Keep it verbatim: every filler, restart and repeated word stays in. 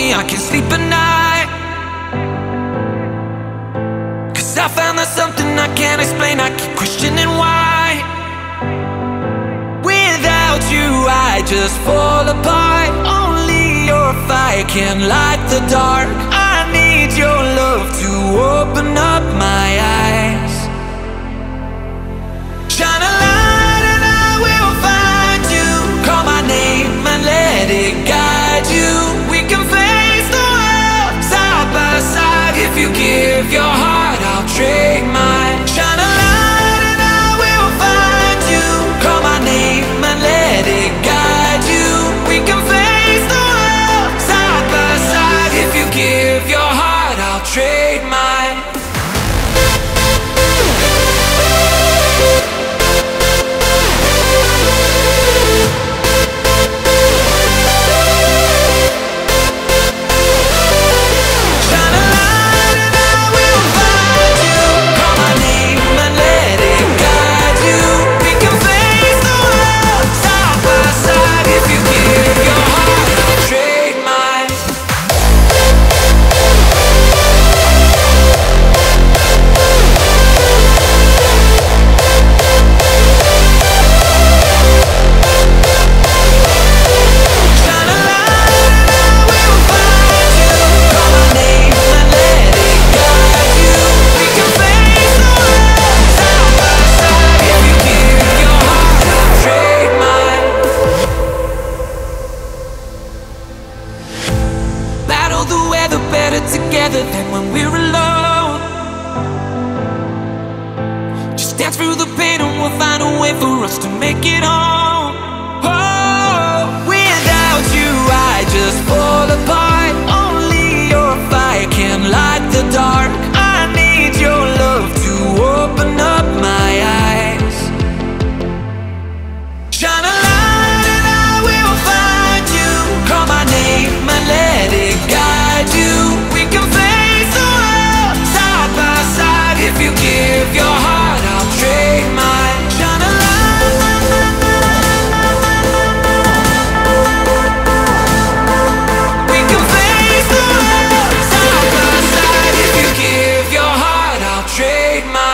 me I can't sleep at night, 'cause I found there's something I can't explain. I keep questioning why. Without you I just fall apart. Only your fire can light the dark. I need your love to open up my eyes. Shine a light and I will find you. Call my name and let it guide you. We can face the world side by side. If you give your heart, I'll trade mine. Shine a light and I will find you. Call my name and let it guide you. We can face the world side by side. If you give your heart, I'll trade mine. Together than when we're alone. Just dance through the pain and we'll find a way for us to make it home. Oh, without you I just fall apart. Only your fire can light the dark. I need your love to open up my eyes. Shine a light and I will find you. Call my name and let it guide you. If you give your heart, I'll trade mine. Shine a light. We can face the world side by side. If you give your heart, I'll trade mine.